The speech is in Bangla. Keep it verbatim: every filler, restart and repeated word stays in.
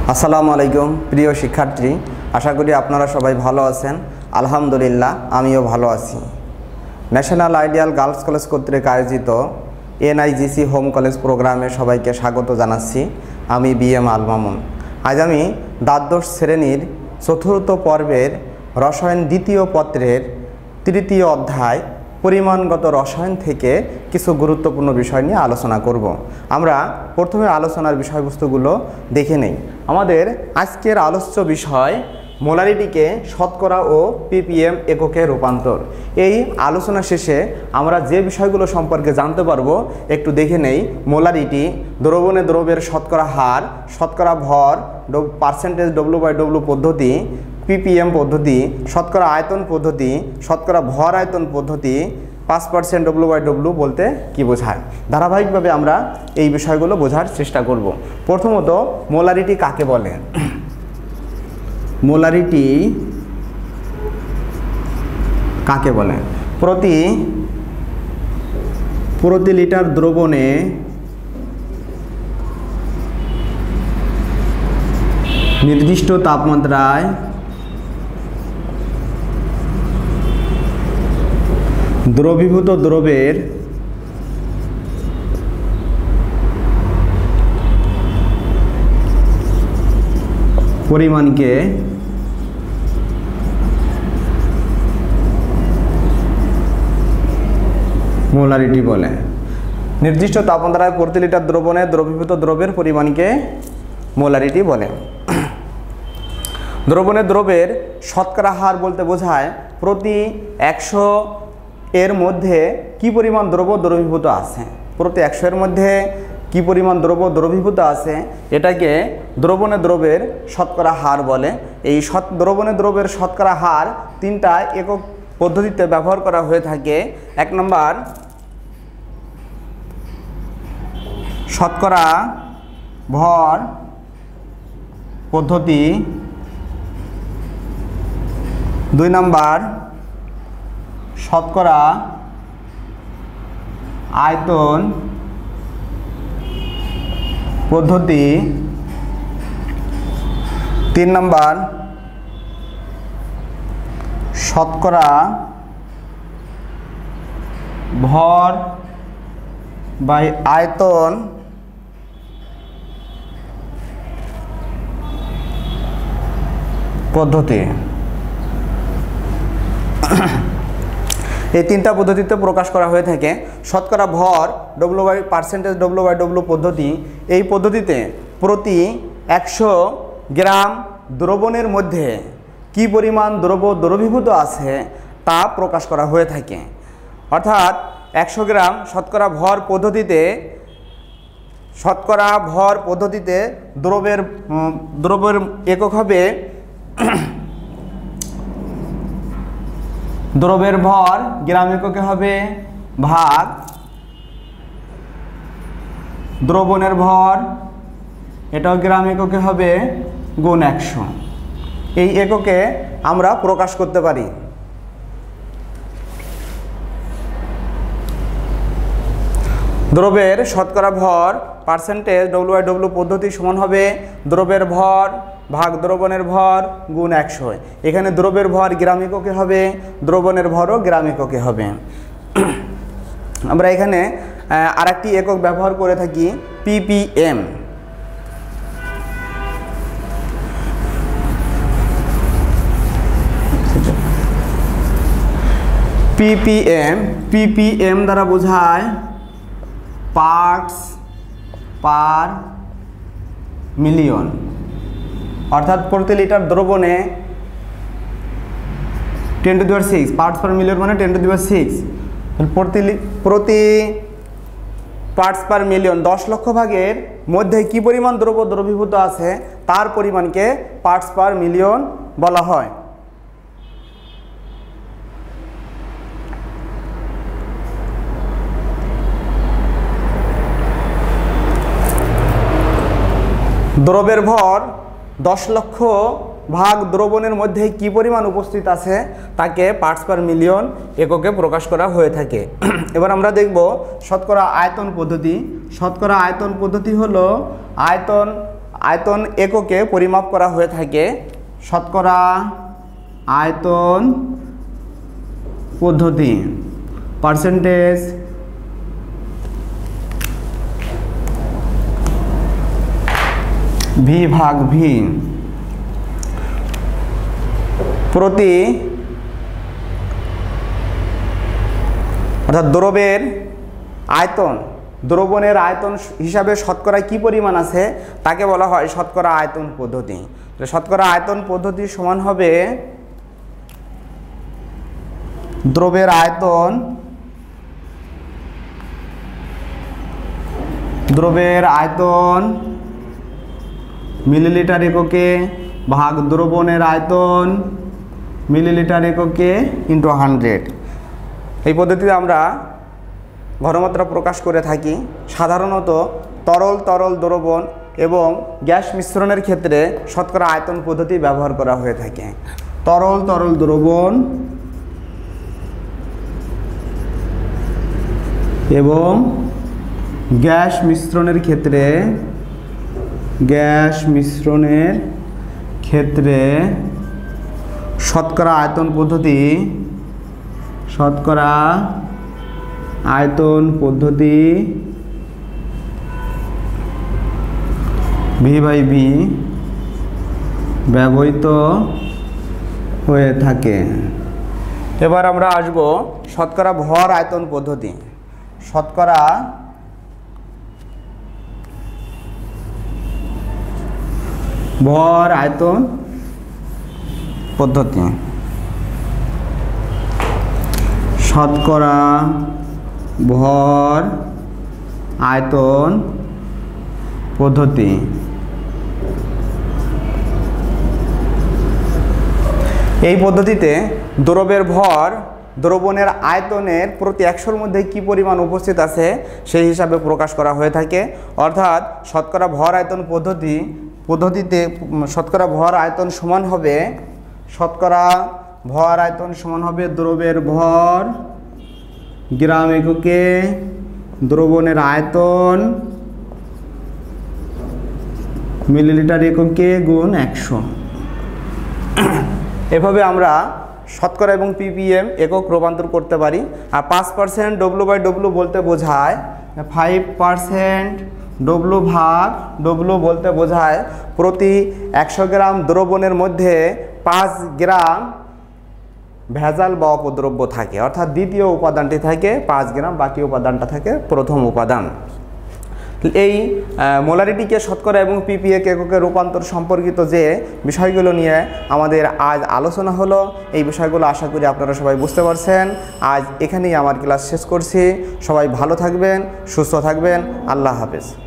আসসালামু আলাইকুম প্রিয় শিক্ষার্থী, আশা করি আপনারা সবাই ভালো আছেন। আলহামদুলিল্লাহ আমিও ভালো আছি। ন্যাশনাল আইডিয়াল গার্লস কলেজ কর্তৃক আয়োজিত এনআইজিসি হোম কলেজ প্রোগ্রামে সবাইকে স্বাগত জানাচ্ছি। আমি বি এম আল মামুন। আজ আমি দ্বাদশ শ্রেণীর চতুর্থ পর্বের রসায়ন দ্বিতীয় পত্রের তৃতীয় অধ্যায় পরিমাণগত রসায়ন থেকে কিছু গুরুত্বপূর্ণ বিষয় নিয়ে আলোচনা করব। আমরা প্রথমে আলোচনার বিষয়বস্তুগুলো দেখে নেই। আমাদের আজকের আলোচ্য বিষয় মোলারিটিকে শতকরা ও পিপিএম এককে রূপান্তর। এই আলোচনা শেষে আমরা যে বিষয়গুলো সম্পর্কে জানতে পারবো একটু দেখে নেই। মোলারিটি, দ্রবণে দ্রব্যের শতকরা হার, শতকরা ভর, পার্সেন্টেজ ডব্লু বাই ডব্লু পদ্ধতি, পিপিএম পদ্ধতি, শতকরা আয়তন পদ্ধতি, শতকরা ভর আয়তন পদ্ধতি, পাঁচ পার্সেন্ট ডব্লু বাই ডব্লু বলতে কি বোঝায়। ধারাবাহিকভাবে আমরা এই বিষয়গুলো বোঝার চেষ্টা করব। প্রথমত মোলারিটি কাকে বলে? মোলারিটি কাকে বলে? প্রতি প্রতি লিটার দ্রবণে নির্দিষ্ট তাপমাত্রায় দ্রবীভূত দ্রবের পরিমাণকে মোলারিটি বলে। নির্দিষ্ট তাপমাত্রায় প্রতি লিটার দ্রবণে দ্রবীভূত দ্রবের পরিমাণকে মোলারিটি বলে। দ্রবণে দ্রবের শতকরা হার বলতে বোঝায় প্রতি একশো এর মধ্যে কি পরিমাণ দ্রব্য দ্রবীভূত আছে। প্রতি একশো এর মধ্যে কি পরিমাণ দ্রব্য দ্রবীভূত আছে এটাকে দ্রবণে দ্রবের শতকরা হার বলে। এই শত দ্রবণে দ্রবের শতকরা হার তিনটা একক পদ্ধতিতে ব্যবহার করা হয়ে থাকে। এক নম্বর শতকরা ভর পদ্ধতি, দুই নম্বর শতকরা আয়তন পদ্ধতি, তিন নম্বর শতকরা ভর বাই আয়তন পদ্ধতি। এই তিনটা পদ্ধতিতে প্রকাশ করা হয়ে থাকে। শতকরা ভর W by percentage W by W পদ্ধতি, এই পদ্ধতিতে প্রতি একশো গ্রাম দ্রবণের মধ্যে কি পরিমাণ দ্রব্য দ্রবীভূত আছে তা প্রকাশ করা হয়ে থাকে। অর্থাৎ একশো গ্রাম শতকরা ভর পদ্ধতিতে শতকরা ভর পদ্ধতিতে দ্রব্যের দ্রব্যের একক হবে দ্রব্যের ভর গ্রাম এককে হবে ভাগ দ্রবণের ভর, এটাও গ্রাম এককে হবে গুণ একশো। এই এককে আমরা প্রকাশ করতে পারি। দ্রব্যের শতকরা ভর পার্সেন্টেজ ডব্লু বাই ডব্লু পদ্ধতি সমান হবে দ্রব্যের ভর ভাগ দ্রবণের ভর গুণ একশো। এখানে দ্রব্যের ভর গ্রাম এককে হবে, দ্রবণের ভরও গ্রাম এককে হবে। আমরা এখানে আরেকটি একক ব্যবহার করে থাকি পিপিএম। পিপিএম পিপিএম দ্বারা বোঝায় পার্টস পার মিলিয়ন। অর্থাৎ প্রতি লিটার দ্রবণে ten to the power six parts per million মানে ten to the power six. প্রতি প্রতি পার্টস পার মিলিয়ন দশ লক্ষ ভাগের মধ্যে কি পরিমাণ দ্রব্য দ্রবীভূত আছে তার পরিমাণকে পার্টস পার মিলিয়ন বলা হয়। দ্রব্যের ভর দশ লক্ষ ভাগ দ্রবণের মধ্যে কি পরিমাণ উপস্থিত আছে তাকে পার্টস পার মিলিয়ন এককে প্রকাশ করা হয়ে থাকে। এবার আমরা দেখব শতকরা আয়তন পদ্ধতি। শতকরা আয়তন পদ্ধতি হলো আয়তন আয়তন এককে পরিমাপ করা হয়ে থাকে শতকরা আয়তন পদ্ধতি পার্সেন্টেজ ভি ভাগ ভি প্রতি অর্থাৎ দ্রবের আয়তন দ্রবণের আয়তন হিসাবে শতকরা কি পরিমাণ আছে তাকে বলা হয় শতকরা আয়তন পদ্ধতি। শতকরা আয়তন পদ্ধতি সমান হবে দ্রবের আয়তন দ্রবের আয়তন মিলিলিটার এককে ভাগ দ্রবণের আয়তন মিলিলিটার এককে ইন্টু হান্ড্রেড। এই পদ্ধতিতে আমরা ঘনমাত্রা প্রকাশ করে থাকি। সাধারণত তরল তরল দ্রবণ এবং গ্যাস মিশ্রণের ক্ষেত্রে শতকরা আয়তন পদ্ধতি ব্যবহার করা হয়ে থাকে। তরল তরল দ্রবণ এবং গ্যাস মিশ্রণের ক্ষেত্রে গ্যাস মিশ্রণের ক্ষেত্রে শতকরা আয়তন পদ্ধতি শতকরা আয়তন পদ্ধতি ভি বাই ভি ব্যবহৃত হয়ে থাকে। এবার আমরা আসব শতকরা ভর আয়তন পদ্ধতি। শতকরা ভর আয়তন পদ্ধতি শতকরা ভর আয়তন পদ্ধতি এই পদ্ধতিতে দ্রবের ভর দ্রবণের আয়তনের প্রতি একশোর মধ্যে কি পরিমাণ উপস্থিত আছে সেই হিসাবে প্রকাশ করা হয়ে থাকে। অর্থাৎ শতকরা ভর আয়তন পদ্ধতি পদ্ধতিতে শতকরা ভর আয়তন সমান হবে শতকরা ভর আয়তন সমান হবে দ্রবের ভর গ্রাম এককে দ্রবণের আয়তন মিলিলিটার এককে গুণ একশো। এভাবে আমরা শতকরা এবং পিপিএম একক রূপান্তর করতে পারি। আর পাঁচ পার্সেন্ট ডব্লু বাই ডব্লু বলতে বোঝায় ফাইভ পার্সেন্ট ডব্লু ভাগ ডব্লু বলতে বোঝায় প্রতি একশো গ্রাম দ্রবণের মধ্যে পাঁচ গ্রাম ভেজাল বা অপদ্রব্য থাকে। অর্থাৎ দ্বিতীয় উপাদানটি থাকে পাঁচ গ্রাম, বাকি উপাদানটা থাকে প্রথম উপাদান। এই মোলারিটিকে শতকরা এবং পিপিএ এককে রূপান্তর সম্পর্কিত যে বিষয়গুলো নিয়ে আমাদের আজ আলোচনা হলো, এই বিষয়গুলো আশা করি আপনারা সবাই বুঝতে পারছেন। আজ এখানেই আমার ক্লাস শেষ করছি। সবাই ভালো থাকবেন, সুস্থ থাকবেন। আল্লাহ হাফেজ।